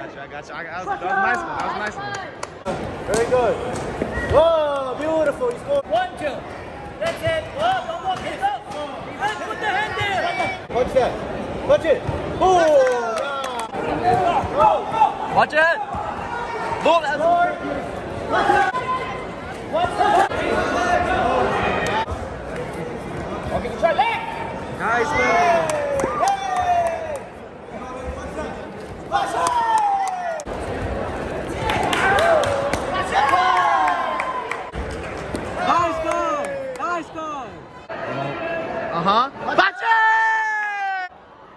That was a nice one. That was a nice one. Very good. Whoa, beautiful. You scored. 1, 2. That's it. Up, one more. Get up. And put the hand there. Punch that. Punch it. Boom. Yeah. Watch it. Boom. That's more. Okay, try leg. Nice one. Watch it.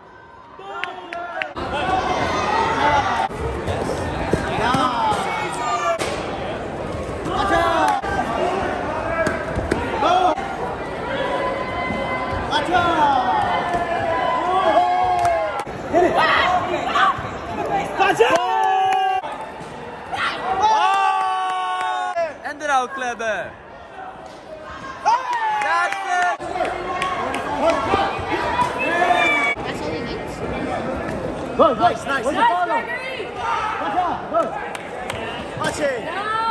Hit it. End it out, Kleber. That's it. That's all he needs. Good, nice, nice. Nice, Gregory. Watch it.